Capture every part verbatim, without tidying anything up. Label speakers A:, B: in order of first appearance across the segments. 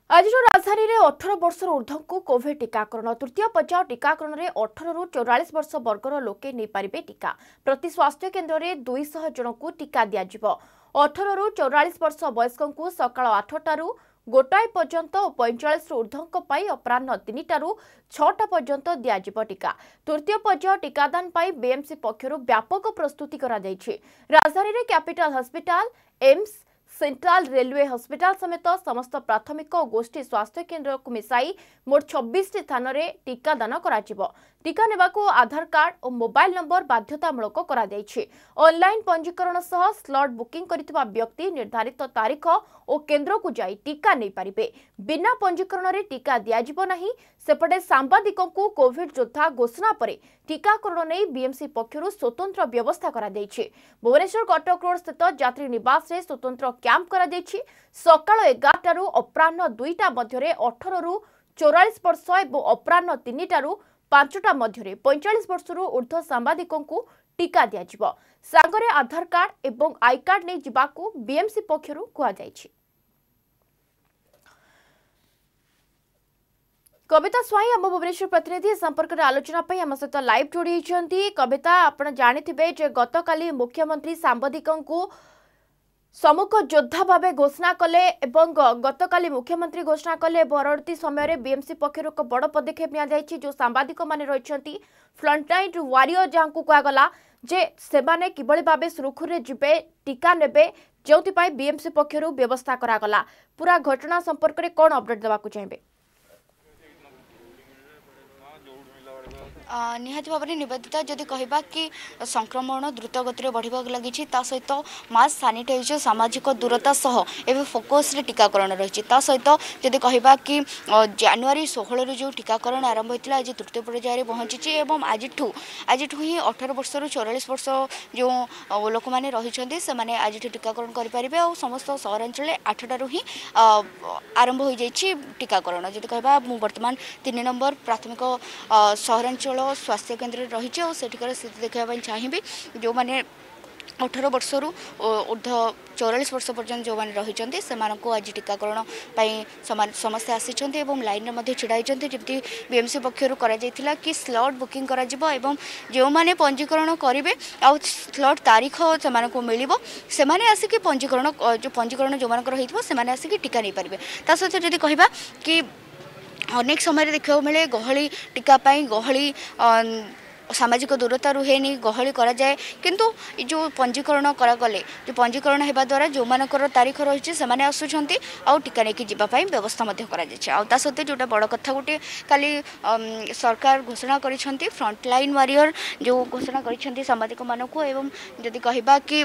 A: आज राजधानी में अठारह वर्ष ऊर्ध्व को कोविड टीकाकरण तृतीय पर्याय टीकाकरण में अठारह रु चौरालीस वर्ष वर्गर लोके नहीं पारे टीका प्रति स्वास्थ्य केन्द्र में दुईश जन को टीका दिज्व अठारह रु चौरालीस वर्ष वयस्क को सका आठटू गोटाए पर्यंत और पैंचाश ऊर्ध्व अपराह तीन टारू छटा पर्यंत दिज्व टीका तृतीय पर्याय टीकादान बीएमसी पक्षर व्यापक प्रस्तुति करा राजधानी में capital hospital AIIMS central railway hospital समेत समस्त प्राथमिक और गोष्ठी स्वास्थ्य केन्द्र को मिसाई मोट छब्बीस स्थान में टीकादान करा टीका नेबाकू आधार कार्ड और मोबाइल नंबर बाध्यतामूलक करा ऑनलाइन पंजीकरण सह स्लॉट बुकिंग करितबा व्यक्ति निर्धारित तारीख और केन्द्र को जाई टीका नहीं पारिबे बिना पंजीकरण रे टीका दियाजिबो नहीं सेपटे सांबादिकों को कोविड योद्धा घोषणा पर टीकाकरण नहीं बीएमसी पक्षर स्वतंत्र व्यवस्था करा भुवनेश्वर कटक रोड स्थित यात्री निवास रे स्वतंत्र कैंप करा सकाळ एगारटू अपराह दुईटा मध्य अठारह रु चौरालीस वर्ष और अपराह तीन टारू पांचटा मध्य पैंचाश वर्ष ऊर्ध्व सांबादिकों को टीका दिज्व सांगरे आधार कार्ड एवं आई कार्ड नहीं जावाकू बीएमसी पक्षर कहुई। कविता स्वाई आम भुवनेश्वर प्रतिनिधि संपर्क में आलोचना आम सहित लाइव जोड़ी होती। कविता आपड़ जानिथिबे जे गतकाली मुख्यमंत्री सांबादिकों को सम्मुख योद्धा भाव घोषणा कले एवं गतकाली मुख्यमंत्री घोषणा कले परवर्ती समय बीएमसी पक्षर एक बड़ पदक्षेप नि जो सांबादिक माने रही फ्रंटलाइन वारियर जहां को कहगला जे सेमाने किभली भाव सुरखुरे जिबे टीका नेबे जो बीएमसी पक्षर व्यवस्था करागला पूरा घटना संपर्क में कौन अपडेट देवाक चाहिए?
B: निहाती भाव में निवेदिता जदि कहबा कि संक्रमण द्रुत गति बढ़ा लगी सहित मास्क सानिटाइजर सामाजिक दूरता सह एवं फोकस रे टीकाकरण रही सहित जदि कहबा कि जनवरी षोहल रु जो टीकाकरण आरंभ होता आज तृतीय पर्यायर पहुंची और आज आज ही अठारह वर्ष रु चौरालीस वर्ष जो लोक मैंने रही से आज टीकाकरण करेंगे और समस्त सहरांचल आठटारू ही आरंभ हो जाए टीकाकरण जदि कहबा बर्तमान तीन नंबर प्राथमिक सहरांचल स्वास्थ्य केन्द्र रही और सेठिकार स्थिति देखा चाहिए जो मैंने अठारह वर्ष रु ऊर्ध्व चौरालीस वर्ष पर्यंत जो मैंने रही से आज टीकाकरण समस्या आसी लाइन में छिड़ा जमी बीएमसी पक्षर करा कि स्लॉट बुकिंग करा जो मैंने पंजीकरण करेंगे आउ स्लॉट तारीख से मिल से आसिक पंजीकरण जो पंजीकरण जो मैंने आसिक टीका नहीं पारे ता सहित जदि कहबा कि अनेक समय देखा मिले गहली टीकापाई गहली सामाजिक दूरता रुहे नहीं गहली करा जाए किंतु जो पंजीकरण करागले जो पंजीकरण होगा द्वारा जो मानकर तारीख रही से आसुंच आउ टीका नहीं जावाई व्यवस्था आ सहित जोटा बड़ कथा गोटे काली सरकार घोषणा कर फ्रंटलाइन वारियर जो घोषणा कर सांबादिक मानक एवं जदि कहबा कि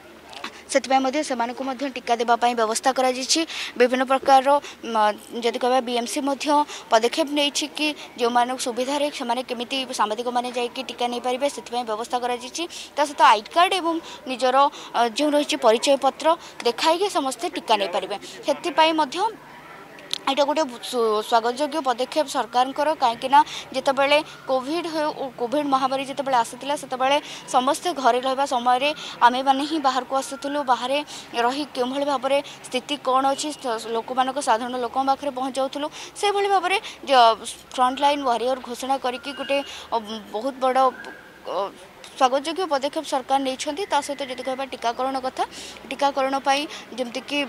B: से टीका देवाई व्यवस्था करा विभिन्न प्रकार जदि कह बीएमसी पदक्षेप नहीं कि जो मान सुविधा से केमी सांबादिक मैंने जाकि टीका नहीं पारे से व्यवस्था करा सहित आई कार्ड एवं निजर जो रही परिचय पत्र देखाई समस्ते टीका नहीं पारे से यहाँ गोटे स्वागत योग्य पदक्षेप सरकार कहीं जितेबाला कोविड कोविड महामारी जितेबाला आसाला से समस्ते घरे रहा समय आमे मैंने ही बाहर को आसुलु बाहर रही कि भाव में स्थिति कौन अच्छी लोक मान साधारण लोक पाखे पहुँचाऊलु से भाव में फ्रंटलाइन वारियर घोषणा करके गोटे बहुत बड़ स्वागत योग्य पदक्षेप सरकार नहीं सहित जब कह टीकाकरण कथा टीकाकरण जमती कि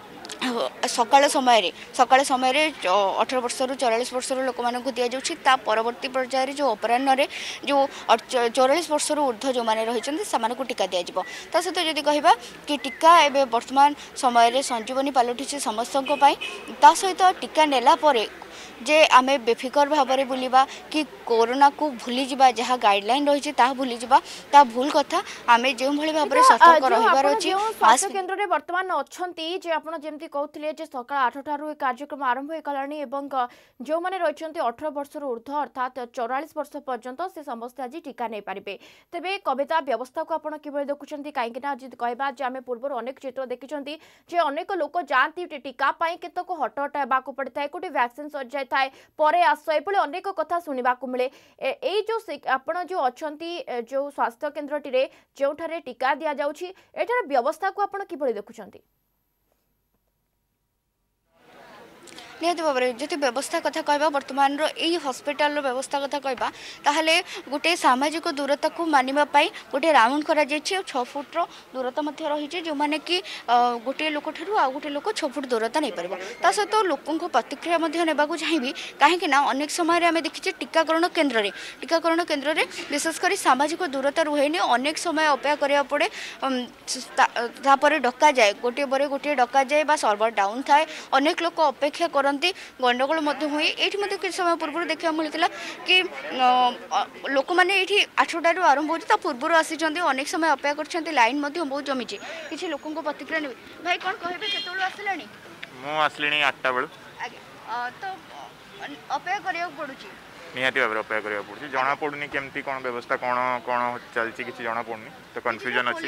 B: सकाल समय सकाल समय अठारह वर्ष रु चौरालीस वर्ष लोक मानक दि जाऊँगी परवर्ती पर्यायर जो अपराह जो चौरालीस वर्ष रु ऊर्ध्व जो मैंने रही से टीका दिज्व ता सहित जदि कहबा कि टीका एवं वर्तमान समय संजीवनी पलटि समस्त ता सहित टीका नेला परे जे आमे बेफिकर भाव में बुलवा कि कोरोना को भूली जा जहाँ गाइडलाइन रही भूली जा भूल कथा आम जो भाव में सतर्क रही
A: स्वास्थ्य केन्द्र में बर्तमान अच्छा जमी कहते सका आठटारू कार्यक्रम आरंभ हो जो मैंने रही अठारह वर्ष ऊर्ध्व अर्थात चौरालीस वर्ष पर्यंत से समस्त आज टीका नहीं पारे तेरे कविता व्यवस्था को आप देखुं कहीं आज कहवा आम पूर्व अनेक चित्र देखी अनेक लोक जाती टीकापाई केतक हट हटा पड़ता है गोटे वैक्सीन सर जाए परे आस ये अनेक कथा शुणा मिले ए जो आपण जो अच्छा जो स्वास्थ्य केन्द्र टी जो टीका दि जाऊँगी व्यवस्था को आप कि देखुं?
B: निहत भाव में जो व्यवस्था कथा कहवा बर्तमान यही हस्पिटाल व्यवस्था कथा कहवा ताहले गोटे सामाजिक दूरता को मानिबा गोटे राउंड करा छः फुट दूरता रही जो मैंने कि गोटे लोक ठार आ गोटे लोक छः फुट दूरता नहीं पार ता सहित लोकों प्रतिक्रिया ने चाहिए कहीं अनेक समय आम देखीचे टीकाकरण केन्द्र में टीकाकरण केन्द्र में विशेषकर सामाजिक दूरता रुहेनि अनेक समय अपेक्षा करा पड़े तापर डका जाए गोटे पर गोटे डका जाए सर्वर डाउन थाए अनेक लोक अपेक्षा करती गंडगोल हुए ये किसी समय पूर्व देखा मिलता कि लोक मैंने आठटार आरंभ हो पूर्व आसी अनेक समय अपेक्षा कर लाइन बहुत जमी किसी लोकों प्रतिक्रिया ने भाई कौन कहे के आसला
C: मुझे आठटा बेलू
B: तो अपेक्षा करा पड़ू
C: निहाती भाव अपेक्षा करा पड़े जना पड़ूनी केमती कौन व्यवस्था कौन कौन चलती किसी जना पड़ूनी तो कन्फ्यूजन अच्छी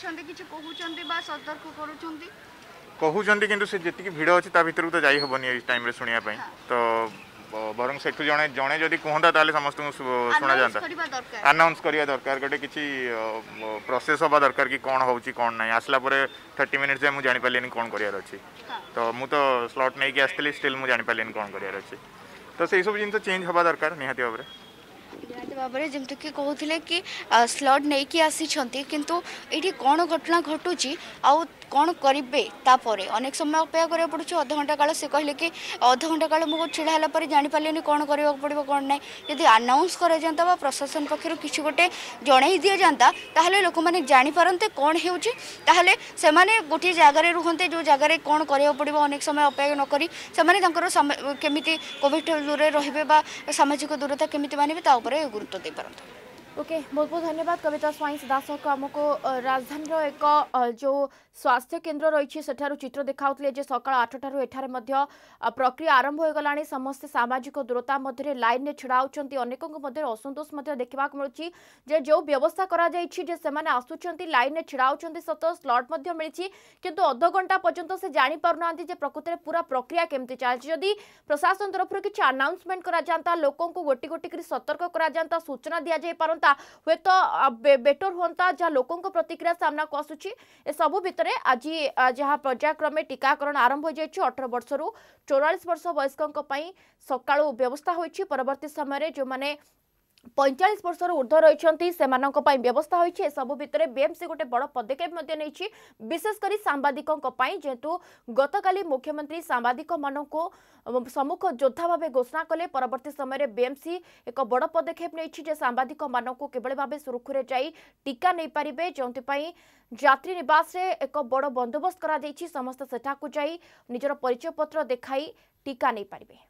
C: कहते कि से जी भिड़ अच्छी भितर तो जाई हेनी इस टाइम शुणापी तो बर से जड़े जड़े जदि कहता ताले समस्त शुणा जाता आनाउंस करवा दरकार गोटे किसी प्रोसेस हवा दरकार कि कौन हो कौन ना आसला थर्टी मिनिट्स मुझे जापारे कौन करार अच्छी तो मुझे स्लॉट नहीं आसती स्टिल मुझे जापारे कौन करार अच्छी तो से सब जिन चेंज हवा दरकार निहाती भाव
B: निहाती भाव में जमीक कहते कि स्लॉट नहीं कि आसी किंतु ये कौन घटना घटुची आउ कौन करेंगे तापर अनेक समय अपेक्षा करा पड़े अध घंटा काल से कहले कि अध घंटा काल मुझे छिड़ा है जापारे कौन करा पड़ो कौन ना यदि आनाउंस कर प्रशासन पक्षर किसी गोटे जन दि जाता ताहले लोक मैंने जापारते कौन होने गोटे जगार रुहते जो जगार कौन करा पड़ो अनेक समय अपेक्षा नक से केमी कोविड दूर रे सामाजिक दूरता केमी मानवे गुरुत्व दे पारते।
A: ओके बहुत बहुत धन्यवाद कविता स्वाई सीधासख आमको राजधानी एक जो स्वास्थ्य केन्द्र रही सेठारु चित्र देखाउतले जे सकाळ आठटारु एठारे मध्य प्रक्रिया आरंभ हो गलानी समस्त सामाजिक दूरता मध्य लाइन में छिड़ाउछंती अनेकों मध्य असंतोष मध्य देखा मिलुछि जे जो व्यवस्था करा जायछि जे सेमाने आसुछंती लाइन में छिड़ाउछंती सत स्लॉट मध्य मिलिछि किंतु अध घंटा पर्यंत से जानि पारुनांती जे प्रकृति पूरा प्रक्रिया केमति चालछि जदि प्रशासन तरफ किछि अनाउंसमेंट करा जानता लोकों को गोटी गोटी करी सतर्क करा जानता सूचना दिया जाय पारंता हुए तो बेटर होता जहाँ लोकों प्रतिक्रिया सामना को आसुची ए सबु भितर आज जहाँ पर्यायक्रमे टीकाकरण आरंभ हो जाए अठारह वर्ष रु चौवालीस वर्ष वयस्कों सकाळु व्यवस्था होइछि परवर्ती समय जो माने पैंतालीस वर्ष ऊर्ध रही से व्यवस्था होती सब भितर बीएमसी गोटे बड़ पदक्षेप नहीं विशेषकर सांबादिकों जेहेतु गतकाली मुख्यमंत्री सांबादिक मानक सम्मुख योद्धा भाव घोषणा कले परवर्ती समय बीएमसी एक बड़ पदक्षेप नहीं सांबादिक मानक किभली भाव सुरखुरे जाई टीका नहीं पारे जो यात्री निवास रे एक बड़ बंदोबस्त करा समस्त सेठाकु जाई निजर परिचय पत्र देखाई टीका नहीं पारे।